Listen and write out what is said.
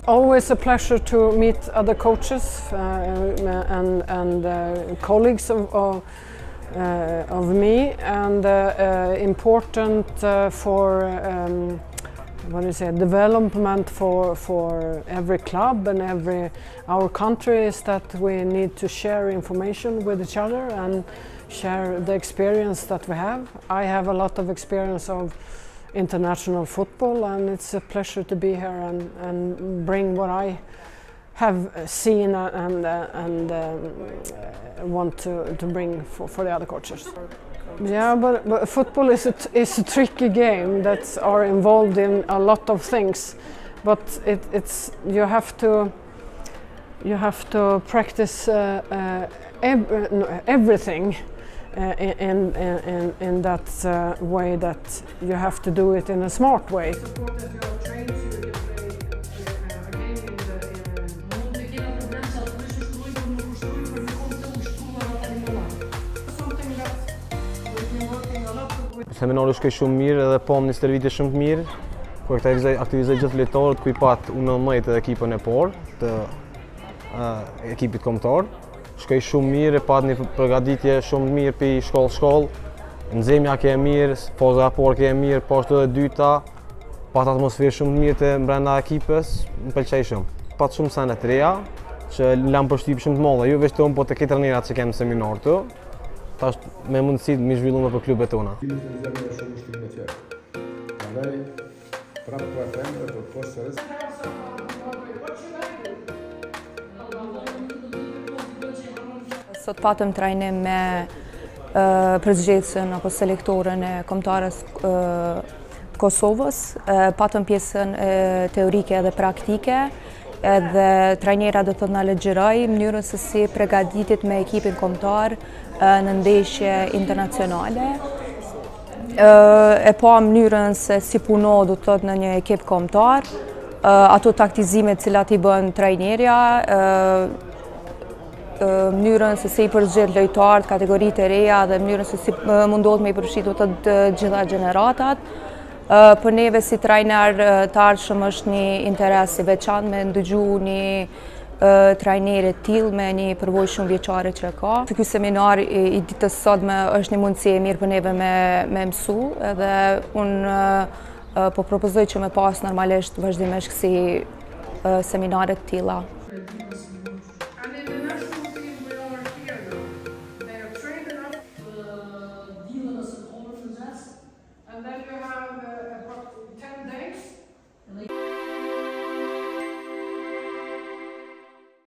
Always a pleasure to meet other coaches and colleagues of me, and important for development for every club and our country is that we need to share information with each other and share the experience that we have. I have a lot of experience of international football, and it's a pleasure to be here and bring what I have seen and want to bring for the other coaches. Yeah, but football is a tricky game that are involved in a lot of things, but you have to practice everything in that way that you have to do it in a smart way. Seminari shkoj shumë mirë edhe pam një stërvitje shumë të mirë, ku aktivizoj gjithë lojtarët, ku i pat U19 edhe ekipën e parë të ekipit kombëtar. Shkoj shumë mirë, e pat një përgatitje shumë të mirë për shkollë, nxemja ke e mirë, faza e parë ke e mirë, poshtë edhe dyta, pat atmosferë shumë të mirë të brenda ekipës, më pëlqej shumë. Pat shumë sene të reja, që lam përshtypje shumë të mëdha, jo vetëm po tek trajnerat që kemë në seminar këtu. Tash me mundësi të mi zhvilluar për klubet tona. Sot patëm trajnim me prezgjedhësin apo selektorën e kombëtarës Kosovës, patëm pjesën teorike edhe praktike, edhe trajnera do të na lexhiroj mënyrën se si përgatitet me ekipin kombëtar në ndeshje internacionale. E pa mënyrën se si puno do të thotë në një ekip kombëtar, ato taktizimet cilat i bën trajnerja, mënyrën se si i përzgjedh lojtarët, kategoritë e reja dhe mënyrën se si mundohet me i përfshi do të gjitha gjeneratat. Për neve si trajner të ardhshëm është një interes i veçantë me ndëgju një trajnere tillë me një përvojë shumë vjeçare që ka. Ky seminar i ditës sotme është një mundësi e mirë për neve me mësu, edhe unë po propozoj që me pas normalisht vazhdimisht kësi seminare të tilla.